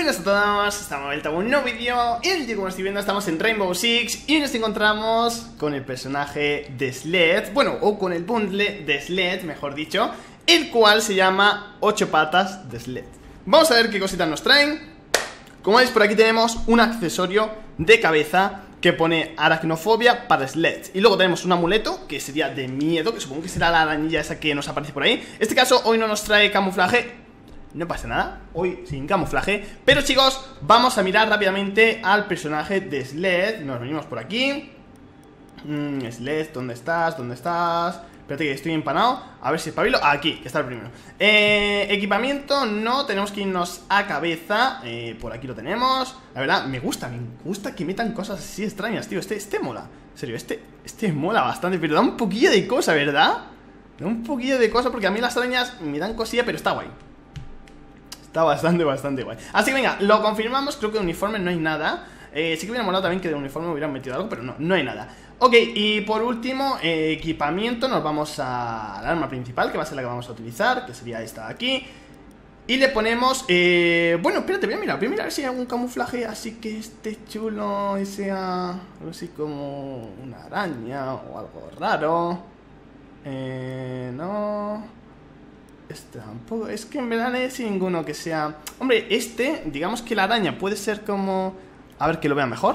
Muy buenas a todos, estamos de vuelta con un nuevo vídeo. Y el día, como estoy viendo, estamos en Rainbow Six y nos encontramos con el personaje de Sled. Bueno, o con el bundle de Sled, mejor dicho, el cual se llama 8 patas de Sled. Vamos a ver qué cositas nos traen. Como veis, por aquí tenemos un accesorio de cabeza que pone aracnofobia para Sled. Y luego tenemos un amuleto que sería de miedo, que supongo que será la arañilla esa que nos aparece por ahí. En este caso, hoy no nos trae camuflaje. No pasa nada, hoy sin camuflaje. Pero chicos, vamos a mirar rápidamente al personaje de Sled. Nos venimos por aquí. Sled, ¿dónde estás? ¿Dónde estás? Espérate que estoy empanado. A ver si espabilo. Aquí, que está el primero. Equipamiento, no, tenemos que irnos a cabeza. Por aquí lo tenemos. La verdad, me gusta que metan cosas así extrañas, tío. Este mola. En serio, este mola bastante. Pero da un poquillo de cosa, ¿verdad? Da un poquillo de cosa porque a mí las arañas me dan cosilla, pero está guay. Está bastante guay. Así que venga, lo confirmamos. Creo que de uniforme no hay nada. Sí que hubiera molado también que de uniforme hubieran metido algo, pero no hay nada. Ok, y por último, equipamiento. Nos vamos al arma principal, que va a ser la que vamos a utilizar, que sería esta de aquí. Y le ponemos, bueno, espérate, voy a mirar a ver si hay algún camuflaje así que esté chulo y sea algo así como una araña o algo raro. No. Este tampoco, es que en verdad no es ninguno que sea... Hombre, digamos que la araña puede ser como... A ver, que lo vea mejor.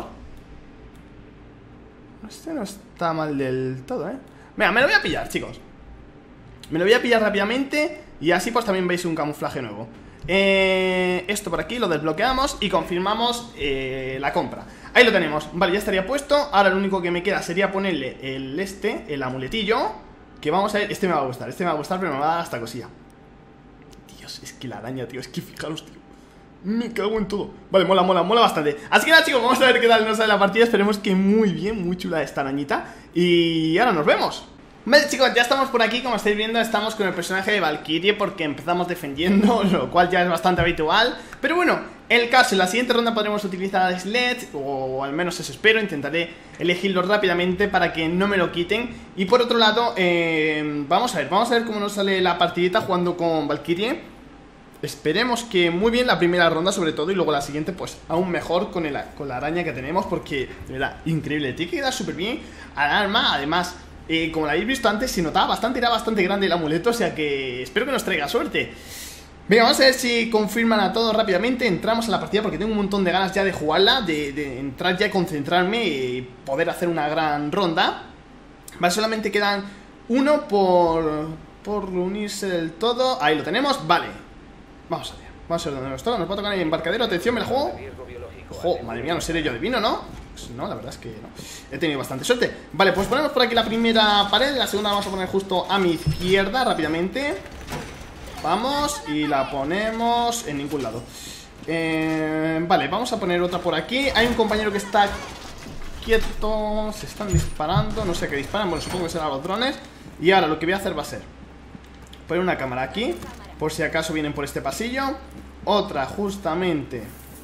Este no está mal del todo, Venga, me lo voy a pillar, chicos. Me lo voy a pillar rápidamente. Y así pues también veis un camuflaje nuevo. Esto por aquí lo desbloqueamos y confirmamos la compra. Ahí lo tenemos, vale, ya estaría puesto. Ahora lo único que me queda sería ponerle el amuletillo. Que vamos a ver, este me va a gustar, pero me va a dar hasta cosilla. Dios, es que la araña, tío, es que fijaros, tío. Me cago en todo. Vale, mola bastante. Así que nada, chicos, vamos a ver qué tal nos sale la partida. Esperemos que muy bien, muy chula esta arañita. Y ahora nos vemos. Vale, chicos, ya estamos por aquí. Como estáis viendo, estamos con el personaje de Valkyrie, porque empezamos defendiendo, lo cual ya es bastante habitual. Pero bueno, el caso, en la siguiente ronda podremos utilizar a Sled, o al menos eso espero. Intentaré elegirlo rápidamente para que no me lo quiten. Y por otro lado, vamos a ver cómo nos sale la partidita jugando con Valkyrie. Esperemos que muy bien la primera ronda sobre todo. Y luego la siguiente pues aún mejor con la araña que tenemos, porque de verdad, increíble. Tiene que quedar súper bien al arma. Además, como la habéis visto antes, se notaba bastante, era bastante grande el amuleto. O sea que espero que nos traiga suerte. Venga, vamos a ver si confirman a todos rápidamente. Entramos a la partida porque tengo un montón de ganas ya de jugarla, de entrar ya, concentrarme y poder hacer una gran ronda. Vale, solamente quedan uno por unirse del todo. Ahí lo tenemos, vale. Vamos a ver dónde nos toca. Nos va a tocar el embarcadero, atención, me la juego. Ojo, madre mía, no seré yo divino, ¿no? Pues no, la verdad es que no. He tenido bastante suerte. Vale, pues ponemos por aquí la primera pared. La segunda la vamos a poner justo a mi izquierda, rápidamente. Vamos, y la ponemos en ningún lado. Vale, vamos a poner otra por aquí. Hay un compañero que está quieto. Se están disparando, no sé qué disparan. Bueno, supongo que serán los drones. Y ahora lo que voy a hacer va a ser poner una cámara aquí, por si acaso vienen por este pasillo. Otra justamente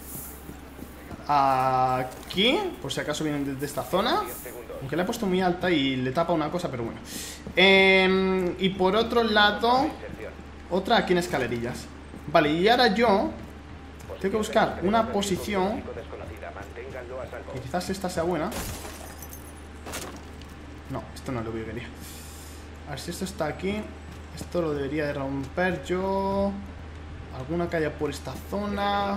aquí, por si acaso vienen desde esta zona. Aunque la he puesto muy alta y le tapa una cosa, pero bueno. Y por otro lado, otra aquí en escalerillas. Vale, y ahora yo tengo que buscar una posición que quizás esta sea buena. No, esto no es lo que yo quería. A ver si esto está aquí. Esto lo debería de romper yo. Alguna que haya por esta zona.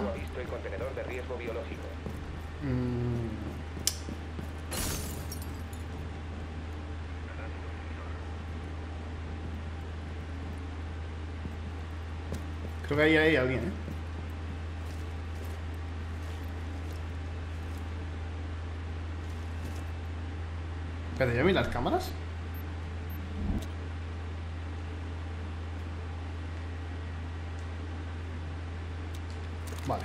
Creo que ahí hay alguien, Espérate, ¿ya vi las cámaras? Vale.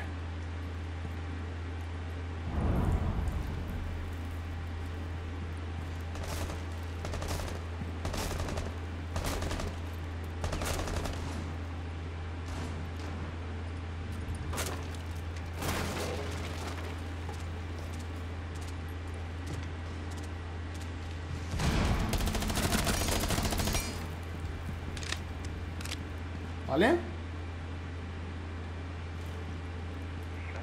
Vale.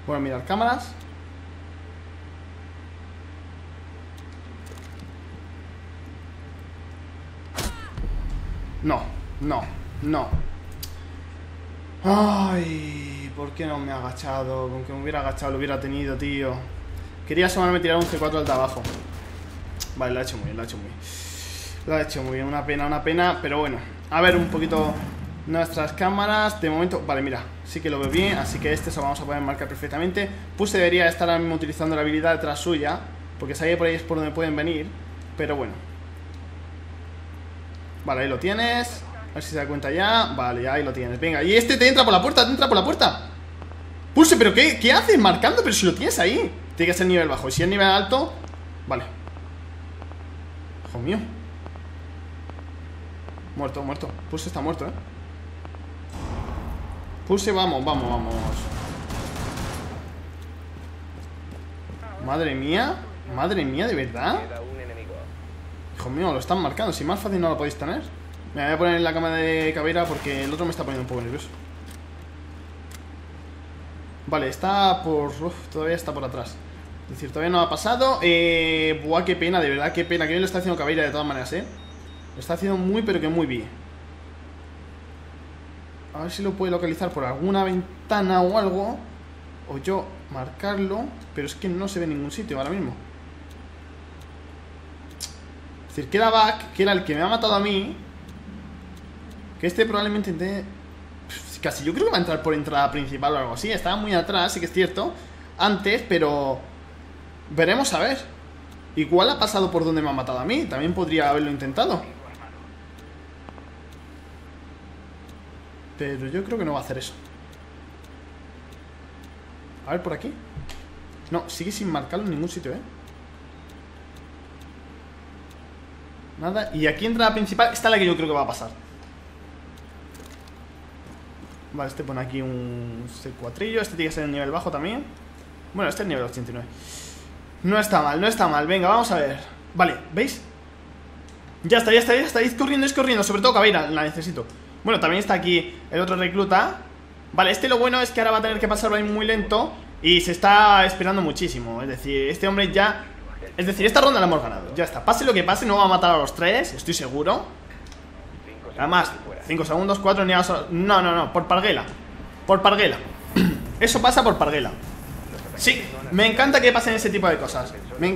Bueno, mirar cámaras. No, no, no. Ay, ¿por qué no me he agachado? Con que me hubiera agachado lo hubiera tenido, tío. Quería asomarme tirar un C4 al de abajo. Vale, lo ha hecho muy bien, lo ha hecho muy bien. Lo ha hecho muy bien, una pena, pero bueno. A ver un poquito nuestras cámaras. De momento, vale, mira, sí que lo veo bien. Así que este se lo vamos a poder marcar perfectamente. Puse debería estar ahora mismo utilizando la habilidad detrás suya, porque sabía por ahí es por donde pueden venir. Pero bueno. Vale, ahí lo tienes. A ver si se da cuenta ya. Vale, ahí lo tienes. Venga, y este te entra por la puerta, te entra por la puerta. Pulse, pero ¿qué haces marcando? Pero si lo tienes ahí. Tiene que ser nivel bajo. Y si es nivel alto, vale. Hijo mío. Muerto, muerto. Pulse está muerto, Pulse, vamos. Madre mía, ¿de verdad? Hijo mío, lo están marcando. Si más fácil no lo podéis tener. Me voy a poner en la cama de Caveira porque el otro me está poniendo un poco nervioso. Vale, está por... todavía está por atrás. Es decir, todavía no ha pasado. Buah, qué pena, de verdad, qué pena. Que bien lo está haciendo Caveira de todas maneras, Lo está haciendo muy, pero que muy bien. A ver si lo puede localizar por alguna ventana o algo. O yo marcarlo. Pero es que no se ve en ningún sitio ahora mismo. Es decir, queda Back, que era el que me ha matado a mí. Que este probablemente casi yo creo que va a entrar por entrada principal o algo así. Estaba muy atrás, sí que es cierto, antes, pero veremos a ver. Igual ha pasado por donde me ha matado a mí. También podría haberlo intentado. Pero yo creo que no va a hacer eso. A ver, por aquí. No, sigue sin marcarlo en ningún sitio, Nada, y aquí entra la principal. Esta es la que yo creo que va a pasar. Vale, este pone aquí un C4. Este tiene que ser en nivel bajo también. Bueno, este es nivel 89. No está mal, no está mal. Venga, vamos a ver. Vale, ¿veis? Ya está. Ir corriendo. Sobre todo Caveira, la necesito. Bueno, también está aquí el otro recluta. Vale, este lo bueno es que ahora va a tener que pasarlo ahí muy lento. Y se está esperando muchísimo. Es decir, este hombre ya... Es decir, esta ronda la hemos ganado. Ya está, pase lo que pase, no va a matar a los tres. Estoy seguro. Además, 5 segundos, 4 ni a... No, por Parguela. Por Parguela. Eso pasa por Parguela. Sí, me encanta que pasen ese tipo de cosas.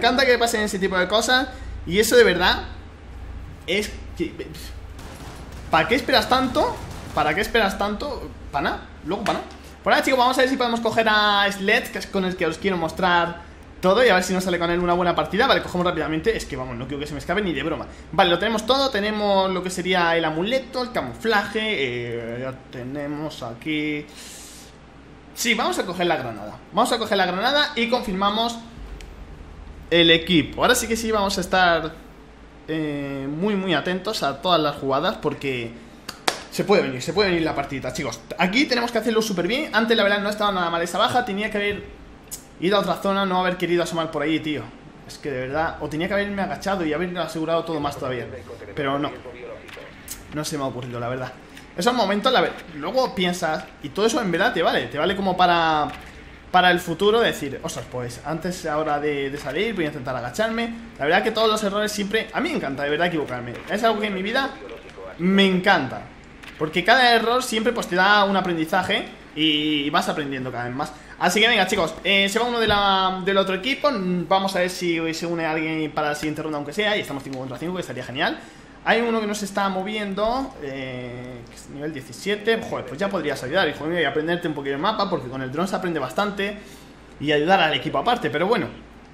Y eso de verdad es que... ¿Para qué esperas tanto? Para nada, luego para nada. Por ahora, chicos, vamos a ver si podemos coger a Sled, que es con el que os quiero mostrar todo, y a ver si nos sale con él una buena partida. Vale, cogemos rápidamente. Es que vamos, no quiero que se me escape ni de broma. Vale, lo tenemos todo. Tenemos lo que sería el amuleto, el camuflaje. Ya tenemos aquí... Sí, vamos a coger la granada. Y confirmamos el equipo. Ahora sí que sí vamos a estar muy atentos a todas las jugadas, porque se puede venir la partida, chicos. Aquí tenemos que hacerlo súper bien. Antes la verdad no estaba nada mal esa baja. Tenía que haber ido a otra zona, no haber querido asomar por ahí, tío. Es que de verdad, o tenía que haberme agachado y haber asegurado todo más todavía. Pero no se me ha ocurrido, la verdad. Esos momentos, luego piensas, y todo eso en verdad te vale como para el futuro, decir, ostras, pues antes, ahora de salir, voy a intentar agacharme. La verdad que todos los errores siempre, a mí me encanta, de verdad, equivocarme. Es algo que en mi vida me encanta, porque cada error siempre pues te da un aprendizaje y vas aprendiendo cada vez más. Así que venga, chicos, se va uno del otro equipo. Vamos a ver si se une alguien para la siguiente ronda, aunque sea. Y estamos 5 contra 5, que estaría genial. Hay uno que nos está moviendo, que es nivel 17. Joder, pues ya podrías ayudar, hijo mío, y aprenderte un poquito el mapa, porque con el dron se aprende bastante. Y ayudar al equipo aparte, pero bueno.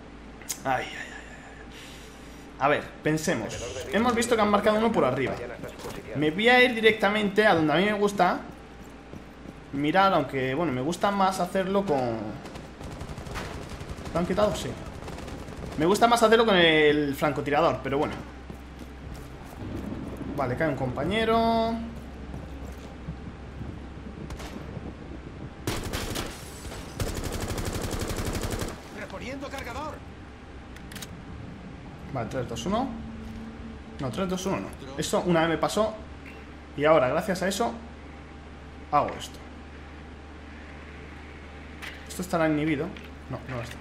A ver, pensemos. Hemos visto que han marcado uno por arriba. Me voy a ir directamente a donde a mí me gusta mirar, aunque, bueno, me gusta más hacerlo con... ¿Lo han quitado? Sí. Me gusta más hacerlo con el francotirador, pero bueno. Vale, cae un compañero. Reponiendo cargador. Vale, 3, 2, 1. No, 3, 2, 1 no. Eso una vez me pasó. Y ahora, gracias a eso, hago esto. Esto estará inhibido. No, no lo está.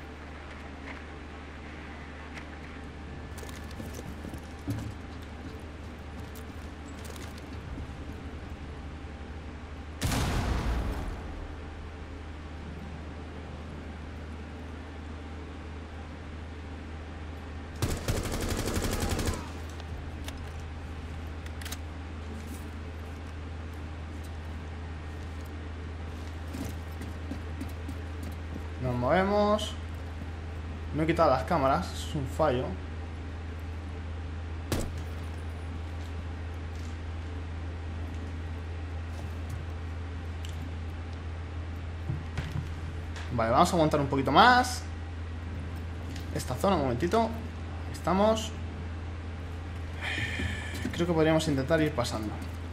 Nos movemos. No he quitado las cámaras, es un fallo. Vale, vamos a aguantar un poquito más esta zona, un momentito. Ahí estamos. Creo que podríamos intentar ir pasando.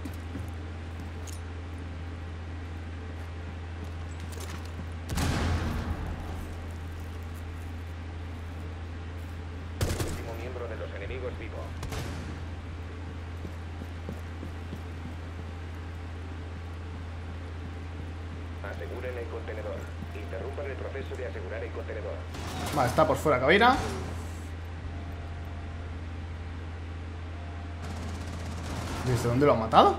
Aseguren el contenedor. Interrumpan el proceso de asegurar el contenedor. Vale, está por fuera Caveira. ¿Desde dónde lo ha matado?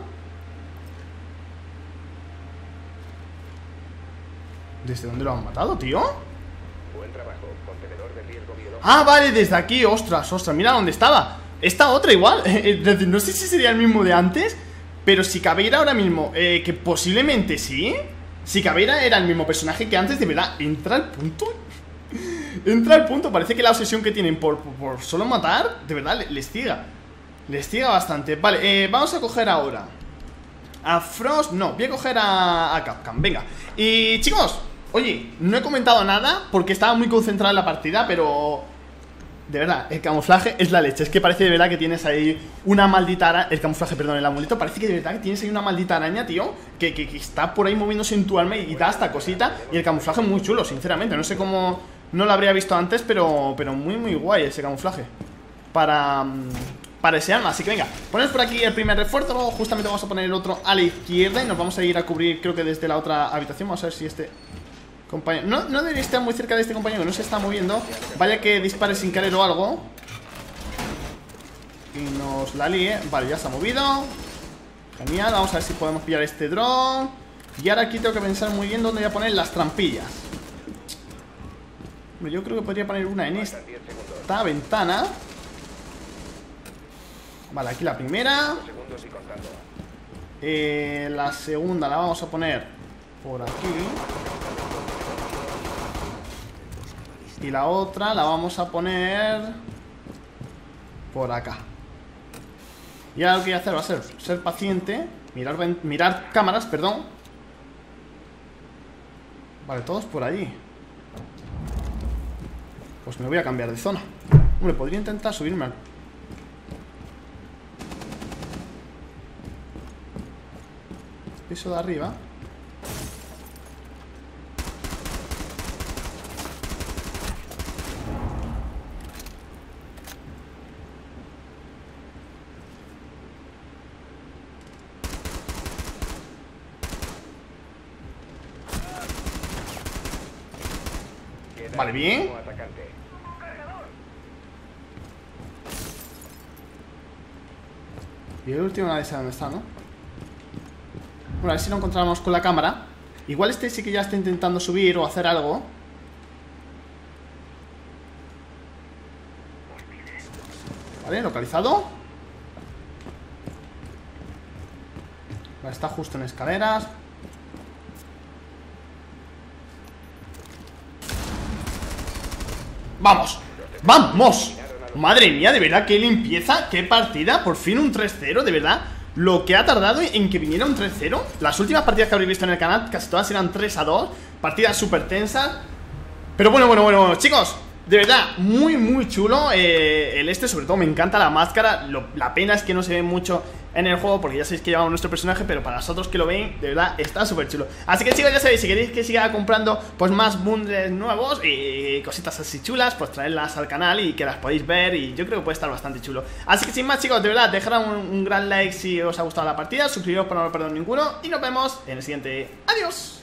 ¿Desde dónde lo han matado, tío? Buen trabajo. Contenedor de riesgo biológico. Ah, vale, desde aquí. Ostras, ostras, mira dónde estaba. Esta otra igual. No sé si sería el mismo de antes, pero si Caveira ahora mismo, que posiblemente sí. Si Caveira era el mismo personaje que antes, de verdad, entra al punto. Entra al punto. Parece que la obsesión que tienen por solo matar, de verdad, les ciega. Les ciega bastante. Vale, vamos a coger ahora a Frost. No, voy a coger a Capcom. Venga. Y chicos, oye, no he comentado nada porque estaba muy concentrado en la partida, pero de verdad, el camuflaje es la leche. Es que parece de verdad que tienes ahí una maldita araña. El camuflaje, perdón, el amuleto. Parece que de verdad que tienes ahí una maldita araña, tío, que está por ahí moviéndose en tu alma y da esta cosita. Y el camuflaje es muy chulo, sinceramente. No sé cómo no lo habría visto antes, pero muy, muy guay ese camuflaje para ese arma. Así que venga, ponemos por aquí el primer refuerzo. Luego justamente vamos a poner el otro a la izquierda y nos vamos a ir a cubrir, creo que desde la otra habitación. Vamos a ver si este compañero... No debería estar muy cerca de este compañero, que no se está moviendo. Vaya que dispare sin querer o algo y nos la líe. Vale, ya se ha movido. Genial, vamos a ver si podemos pillar este dron. Y ahora aquí tengo que pensar muy bien dónde voy a poner las trampillas. Yo creo que podría poner una en esta ventana. Vale, aquí la primera. La segunda la vamos a poner por aquí. Y la otra la vamos a poner por acá. Y ahora lo que voy a hacer va a ser paciente. Mirar cámaras, perdón. Vale, todos por allí. Pues me voy a cambiar de zona. Hombre, podría intentar subirme al piso de arriba. Vale, bien. Y el último nadie sabe dónde está, ¿no? Bueno, a ver si lo encontramos con la cámara. Igual este sí que ya está intentando subir o hacer algo. Vale, localizado. Vale, está justo en escaleras. ¡Vamos! ¡Vamos! Madre mía, de verdad, qué limpieza, qué partida. Por fin un 3-0, de verdad. Lo que ha tardado en que viniera un 3-0. Las últimas partidas que habréis visto en el canal casi todas eran 3-2. Partidas súper tensas. Pero bueno, chicos, de verdad, muy, muy chulo sobre todo me encanta la máscara. La pena es que no se ve mucho en el juego porque ya sabéis que llevamos nuestro personaje, pero para vosotros que lo ven, de verdad, está súper chulo. Así que chicos, ya sabéis, si queréis que siga comprando pues más bundles nuevos y cositas así chulas, pues traedlas al canal y que las podéis ver. Y yo creo que puede estar bastante chulo. Así que sin más, chicos, de verdad, dejad un gran like si os ha gustado la partida, suscribiros para no perder ninguno y nos vemos en el siguiente. ¡Adiós!